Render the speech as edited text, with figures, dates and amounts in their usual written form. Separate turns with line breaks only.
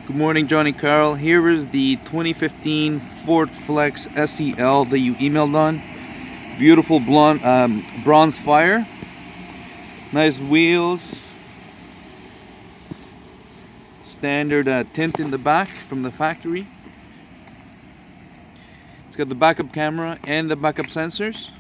Good morning, Johnny Carl. Here is the 2015 Ford Flex SEL that you emailed on. Beautiful blonde, bronze fire. Nice wheels. Standard tint in the back from the factory. It's got the backup camera and the backup sensors.